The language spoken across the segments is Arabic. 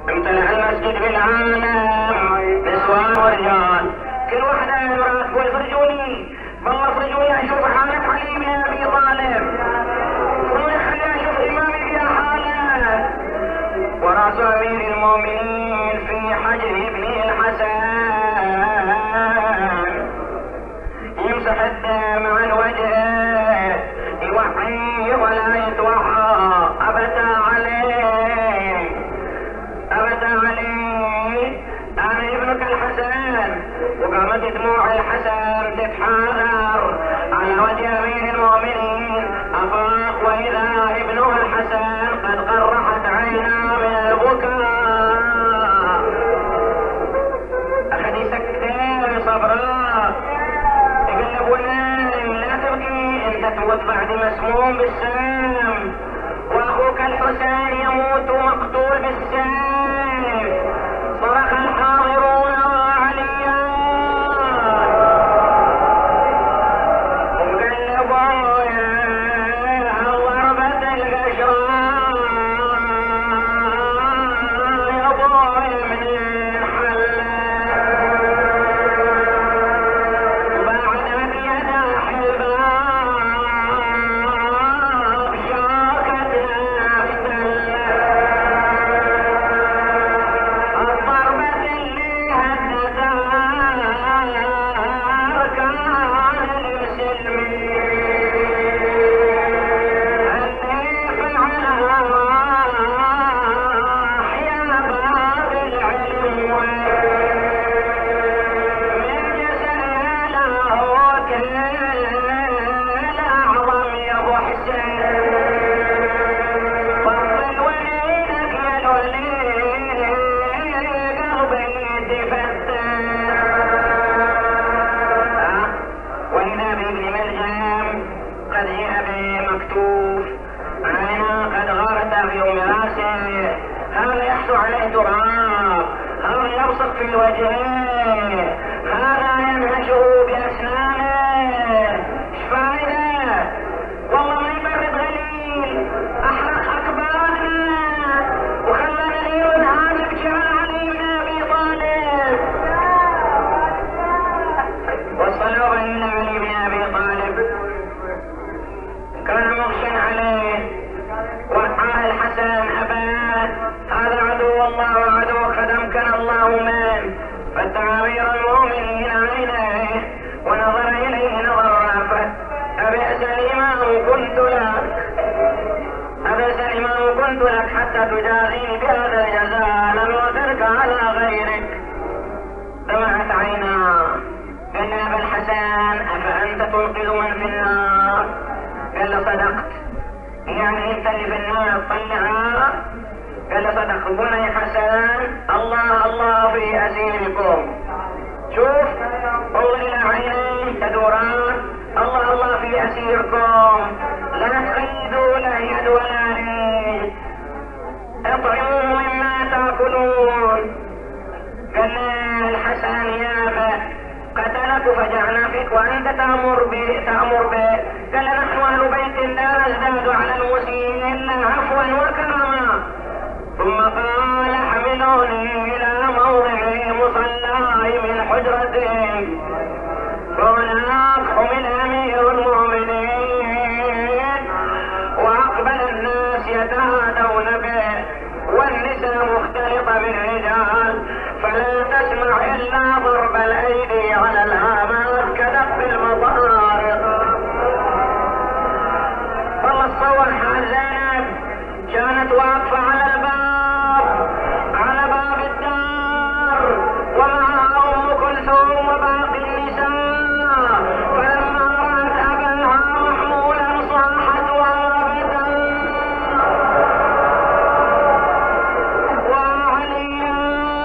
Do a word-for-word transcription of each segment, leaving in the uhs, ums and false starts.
امتلأ المسجد بالعالم نسوان ورجال، كل واحدة امرأة تقول افرجوني والله افرجوني اشوف حالة علي بن ابي طالب، افرجوني خليني اشوف امامي في حالة، وراس امير المؤمنين في حجر ابنه الحسن يمسح الدم عن وجهه يوحي ولا يتوحى ابدا عليه ابدا عليه انا ابنك الحسن. وقامت دموع الحسن تتحاذر على وجه امير المؤمنين، افاق واذا ابنه الحسن قد قرحت عيناه من البكاء، اخذ يسكتين صبرا يقلب والنايم لا تبكي انت تموت بعد مسموم بالسام، واخوك الحسين يموت مقتول بالسيف. صرخ الحاضرون وعليا وقلبوا يا ضربة القشرة يا ابوي منين حلت بعدك يا داحي الباب شوكة عليه تراب، هذا يبصق في الوجه، هذا ينهشه بأسنانه، ايش فايدة؟ والله ما يبرد غليل، احرق اكبادنا وخلنا ليل ونهار نبكي على علي بن ابي طالب. وصلوا الى علي بن ابي طالب كان مغشى عليه، وقع الحسن اباه، هذا عدو الله وعدوك قد امكن الله من، فتح امير المؤمنين عينيه ونظر اليه نظر رافه، ابئس الامام كنت لك ابئس الامام كنت لك حتى تجازيني بهذا الجزاء، لم اؤثرك على غيرك. دمعت عيناه، قال يا ابا الحسن افانت تنقذ من في النار؟ قال له صدقت، يعني انت اللي في النار تطلعها؟ قال صدق بني حسن، الله الله في اسيركم. شوف انظر الى عينيه تدوران، الله الله في اسيركم، لا تقيدوا لا يد ولا ريد، اطعموا مما تاكلون. قال الحسن يا ابا قتلك فجعنا فيك وانت تامر به تامر به. قال نحن اهل بيت لا نزداد على المسيء الا عفوا وكرما. ثم قال حملوني الى موضع مصلاي من حجرته، فهناك حمل امير المؤمنين واقبل الناس يتهادون به والنساء مختلطه بالرجال، فلا تسمع الا ضرب الايدي على الهامات كدف المطارق. والله تصور حال زينب كانت واقفه على الباب على باب الدار ومعها ام كلثوم وباقي النساء، فلما رأت اباها محمولا صاحت وهربت وعليا،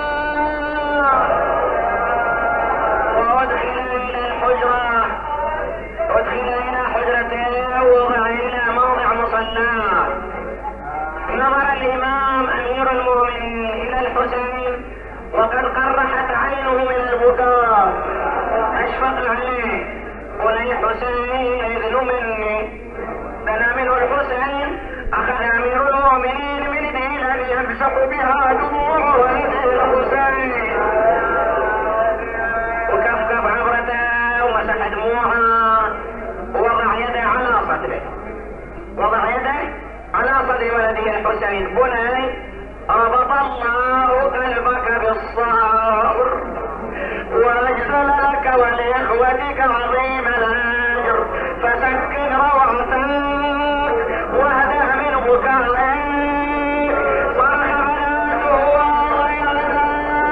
وادخل الى الحجره ادخل الى حجرته ووضع الى موضع مصلاه. نظر الامام امير المؤمنين الى الحسين وقد قرحت عينه من البكاء، اشفق عليه، قل يا حسين اذن مني. دنا منه الحسين، اخذ امير المؤمنين من يده الذي يمسح بها دموعه الحسين بني ربط الله قلبك بالصبر واجزل لك ولاخوتك عظيم الاجر فسكن روعتك واهدأ من بكائك صرخ بناته وغيرنا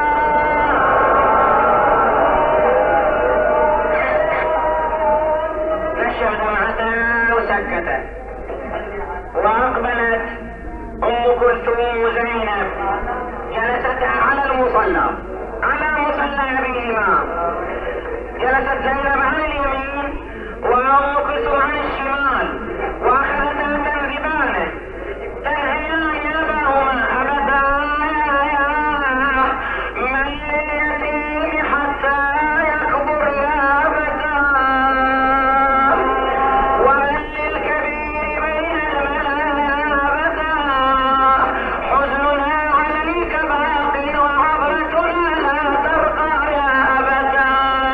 نشر دمعته وسكت واقبلت ام كلثوم زينب جلستها على المصلى على مصلى ابيهما جلست زينب عن اليمين وام كلثوم عن الشمال واخذتا تنذبانه تنهيان اباهما ابدا يا من لليتيم حتى يكبر يا ابدا ومن للكبير بين الملا ابدا حزننا عليك باق وعبرتنا لا ترقى يا ابدا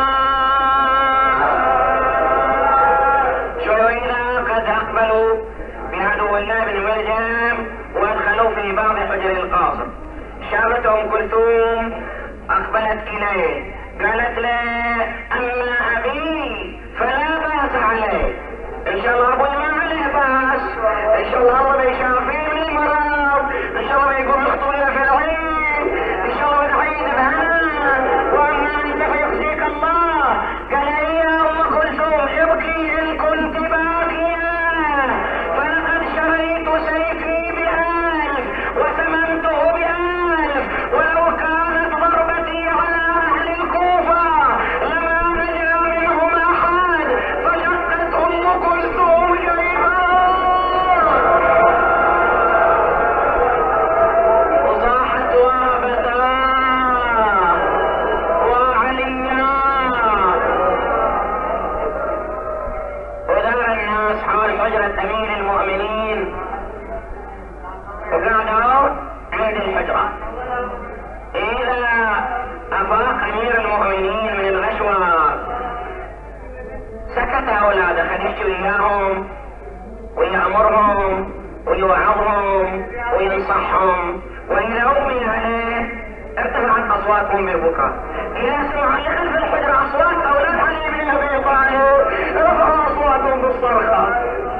شوينا قد اقبلوا بعدو الله بن ملجم وادخلوا في بعض حجر القاصر شابت ام كلثوم اقبلت اليه قالت له اما ابي فلا باس عليه ان شاء الله ابوي ما عليه باس ان شاء الله الله بيشافيه من المرض ان شاء الله بيقوم يخطونا في العيد ان شاء الله بنعيد بهنا واما انت فيخزيك الله قال لي يا ام كلثوم ابكي ان كنت باكيه فلقد شريت سيفي بألف وثمنته بألف ولو كانت ضربتي على اهل الكوفه لما نجا منهم احد فشقت ام كلثوم جيبها وصاحت وابتا وعليا ودار الناس حول حجرة امير المؤمنين وقعدوا عند الحجرة اذا افاق امير المؤمنين من الغشوة سكت اولاده خد يحكي وياهم ويأمرهم ويوعظهم وينصحهم واذا اغمي عليه ارتفعت اصواتهم بالبكاء اذا سمعوا اللي خلف الحجرة اصوات اولاد علي بن ابي طالب رفعوا اصواتهم بالصرخة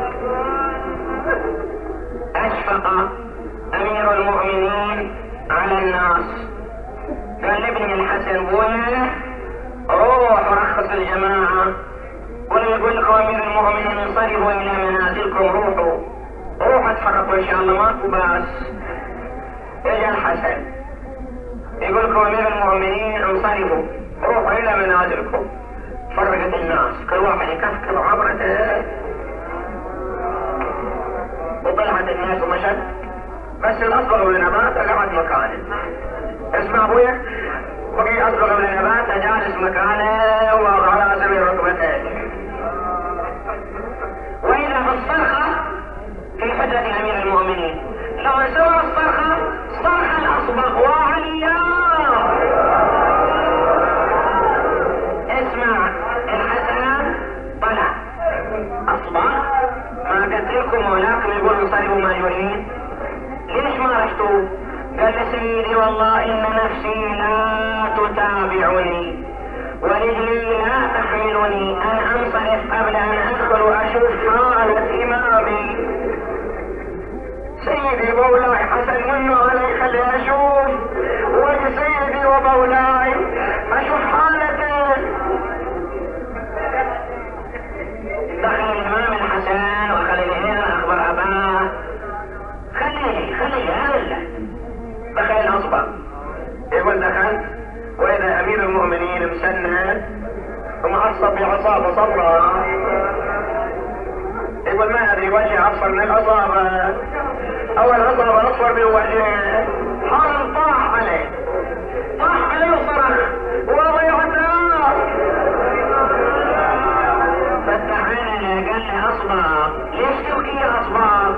اشفق امير المؤمنين على الناس قال لابني الحسن بويا روح ورخص الجماعة قل يقول لكم امير المؤمنين انصرفوا الى منازلكم روحوا روحوا اتحركوا ان شاء الله ماكو باس اجا الحسن يقول لكم امير المؤمنين انصرفوا روحوا الى منازلكم فرقت الناس كل واحد يكفكر عبرته وطلعت الناس ومشت بس الاصبغ من النبات قعد مكانه اسمع ابويا بقي اصبغ من النبات جالس مكانه وعلى سبيل ركبتيه واذا بالصرخه في حجرة امير المؤمنين لو سمع الصرخه صرخ الاصبغ وعليا اسمع الحسن طلع اصبغ ما قلت لكم ولكن يقول انصرفوا ما يريد ليش ما رحتوا قال لي سيدي والله ان نفسي لا تتابعني ورجلي لا تحملني ان انصرف قبل ان ادخل واشوف حالة امامي سيدي مولاي حسن منه علي خلي اشوف وجه سيدي ومولاي اشوف حالته دخل الامام الحسن وخلي الهيئة اخبر اباه خليه خليه هلا دخل الاصبع يقول دخلت واذا امير المؤمنين مسند ومعصب بعصابه صفراء يقول ما ادري وجهه اصفر من العصابه اول عصابه اصفر من وجهه حال طاح عليه طاح عليه وصرخ وضيعته فتح عينه قال لي اصبع ليش تبكي يا اصبع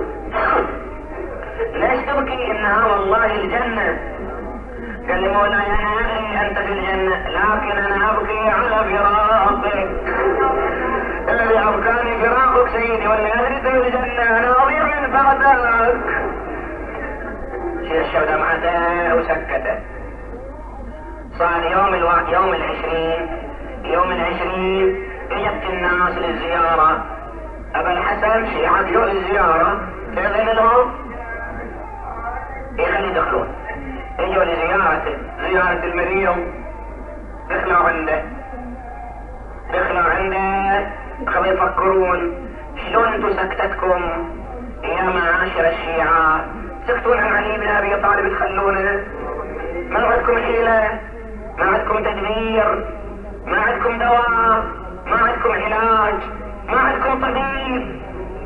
ليش تبكي انها والله الجنة قال لي مولاي انا ادري انت في الجنة لكن انا ابكي على فراقك الذي ابكاني فراقك سيدي والذي ادري في الجنة انا اضيع من بعدك سمعته وسكته. صار يوم الوقت يوم العشرين يوم العشرين اجت الناس للزيارة. ابا الحسن شيعة جو للزيارة تأذن لهم يخلي يدخلون. اجوا لزيارته زيارة المريض. دخلوا عنده دخلوا عنده خلوا يفكرون شلون انتو سكتتكم يا معاشر الشيعة؟ سكتون عن علي بن ابي طالب تخلونه؟ ما عندكم حيلة؟ ما عندكم تدبير؟ ما عندكم دواء؟ ما عندكم علاج؟ ما عندكم طبيب؟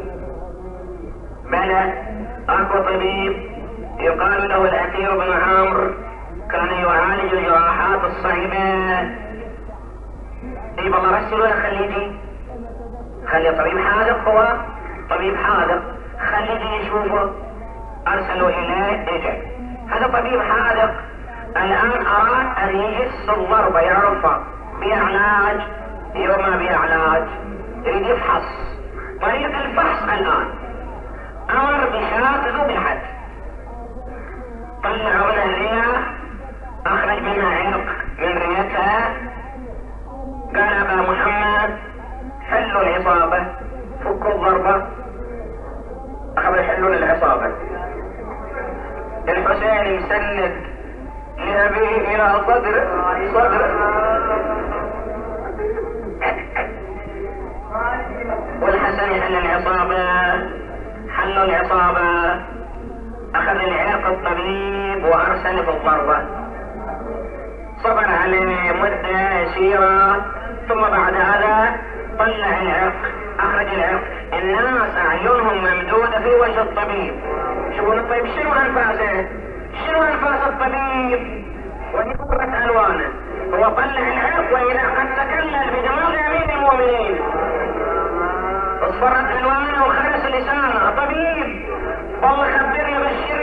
بلى اكو طبيب يقال له الأثير بن عمرو، كان يعالج الجراحات الصعبة. اي والله رسلوا له خليه يجي، خلي طبيب حاذق، هو طبيب حاذق، خليه يجي يشوفه. ارسلوا اليه اجى. هذا طبيب حاذق الان اراد ان يجس الضربة يعرفها بعلاج يوم ما بعلاج، يريد يفحص. طريق الفحص الان امر بشاة ذو بالحد. طلعوا منها الرياح، اخرج منها عرق من ريتها. قال ابا محمد حلوا العصابة، فكوا الضربة. اخذوا يحلون العصابة. الحسين مسند لأبيه الى صدر صدر والحسن يحل العصابة. حلوا العصابة، اخذ العرق الطبيب وارسل بالضربة. صبر عليه مدة يسيرة، ثم بعد هذا طلع العرق، اخرج العرق. الناس اعينهم ممدودة في وجه الطبيب. شوفون الطبيب شنو انفاسه، شنو انفاس الطبيب ونقرة الوانه. هو طلع العرق واذا قد تكلل بدماغ امير المؤمنين، اصفرت الوانه وخلص لسانه. طبيب والله خبرني بالشيء